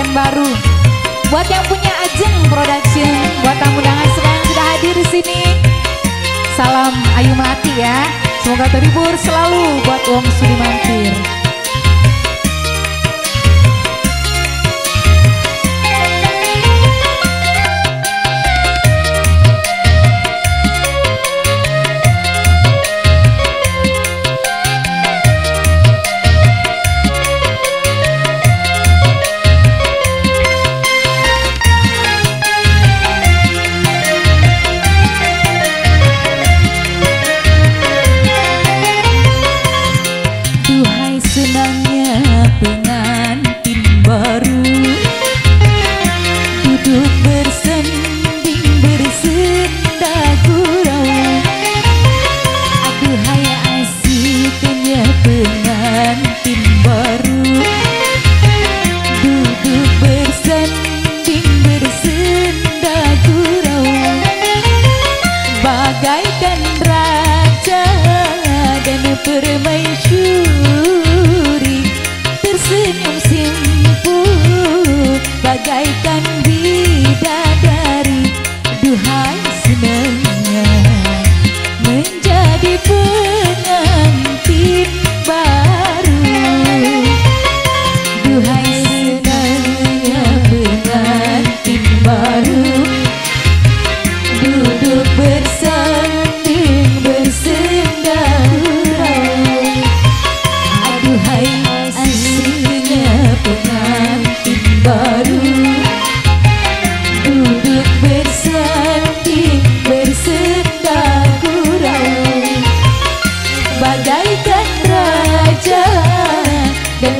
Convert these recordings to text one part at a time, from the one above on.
pengantin baru. Buat yang punya Ajeng Production, buat tamu undangan sekarang sudah hadir di sini. Salam Ayu Melati ya. Semoga terhibur selalu buat Wong Sudi Mampir. Senangnya pengantin baru duduk bersanding bersenda gurau. Aduhai asiknya pengantin baru duduk bersanding bersenda gurau, bagaikan raja dan permaisuri tersenyum simpu bagaikan bidadari. Duhai senangnya menjadi pengantin baru. Duhai senangnya pengantin baru duduk bersanding bersenda gurau. Aduhai asiknya pengantin baru duduk bersanding bersenda gurau, bagaikan raja dan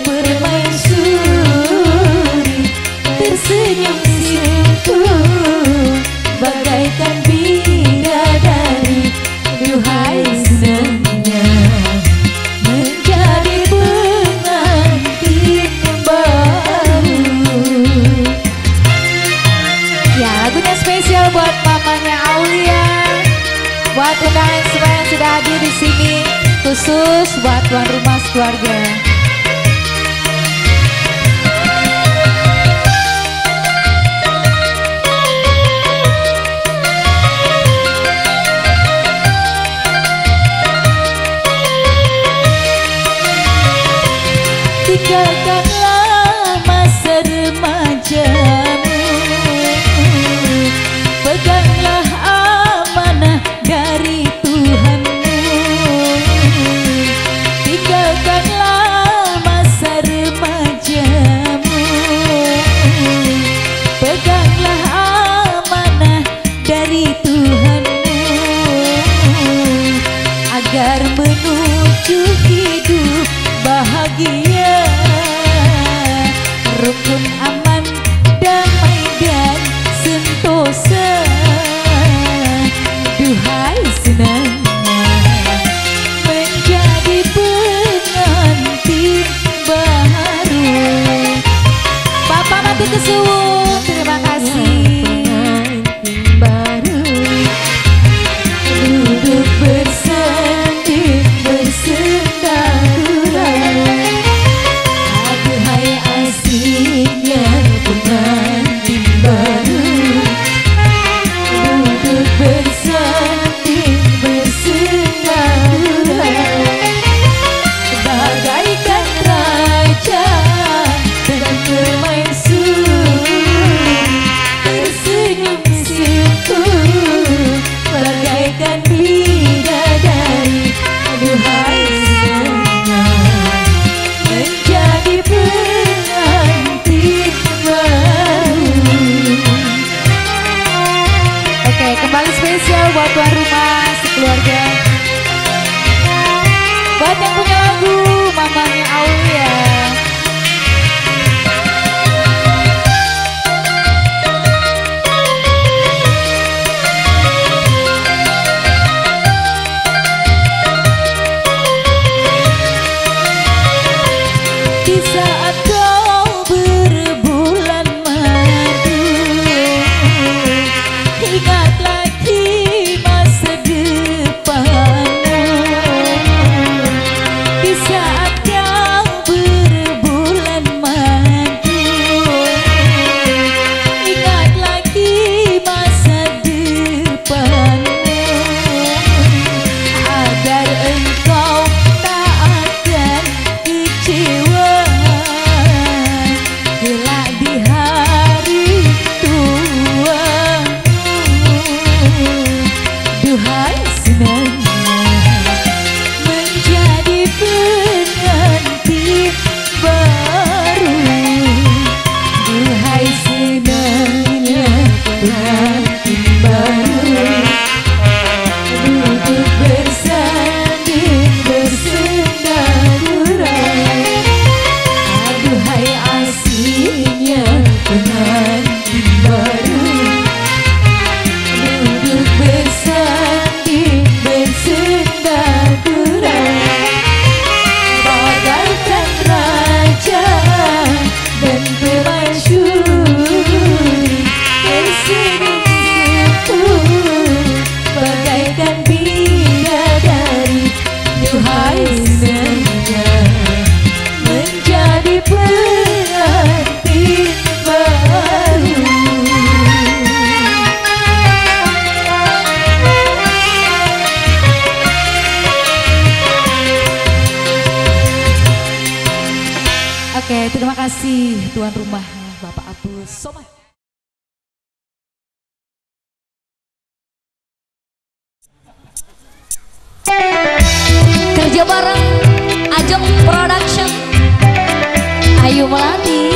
permaisuri tersenyum simpu bagaikan bidadari. Duhai senangnya menjadi pengantin baru. Ya, lagunya spesial buat mamanya Aulia, buat undangan semua yang sudah hadir di sini, khusus buat tuan rumah keluarga. Tinggalkanlah masa remajamu, peganglah amanah dari Tuhanmu. Tinggalkanlah masa remajamu, peganglah amanah dari Tuhanmu, agar menuju hidup bahagia, rukun, aman, damai dan sentosa. Duhai senangnya menjadi pengantin baru. Bapak Mati Kesuwun, terima kasih. Pengantin baru duduk bersanding bersenda Terima kasih tuan rumah Bapak Abdul Somad. Kerja bareng Ajeng Production, Ayu Melati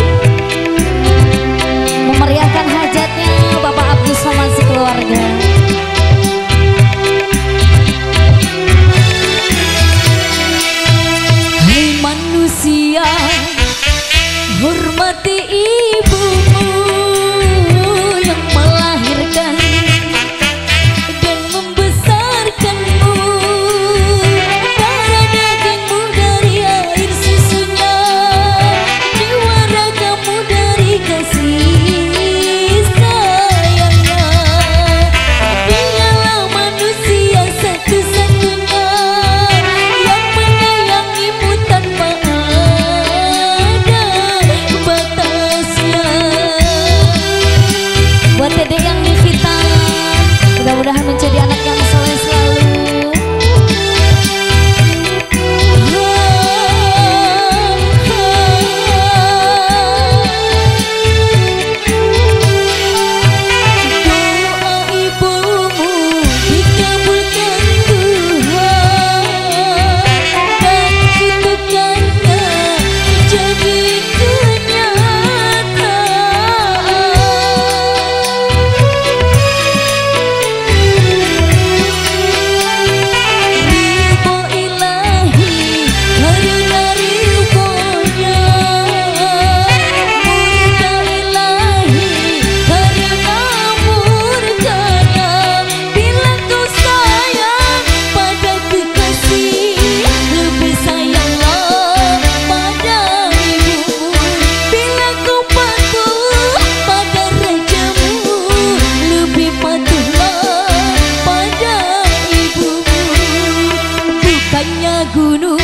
memeriahkan hajatnya Bapak Abdul Somad sekeluarga. Hai manusia, hormati ibumu yang melahirkan dan membesarkanmu. Darah dagingmu dari air susunya, jiwa ragamu dari kasih sayangnya. Dialah manusia satu-satunya yang menyayangimu tanpa ada batasnya. Buat dedek yang dihitan, mudah-mudahan menjadi anak yang soleh selalu. Doa ibumu dikabulkan Tuhan dan kutukannya jadi kenyataan. Ridho ilahi karena ridhonya, murka ilahi karena murkanya. Bila kau sayang pada kekasih, lebih sayanglah pada ibumu. Bila kau patuh pada rajamu, lebih patuhlah pada ibumu. Bukannya gunung